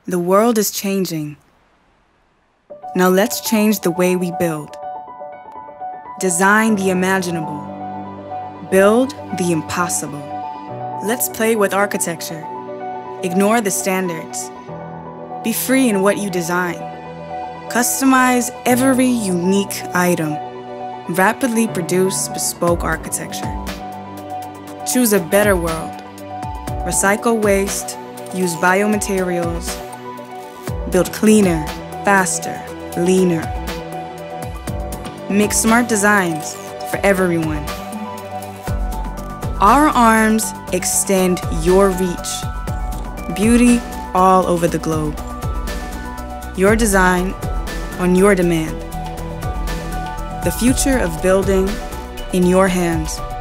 The world is changing. Now let's change the way we build. Design the imaginable. Build the impossible. Let's play with architecture. Ignore the standards. Be free in what you design. Customize every unique item. Rapidly produce bespoke architecture. Choose a better world. Recycle waste. Use biomaterials. Build cleaner, faster, leaner. Make smart designs for everyone. Our arms extend your reach. Beauty all over the globe. Your design on your demand. The future of building in your hands.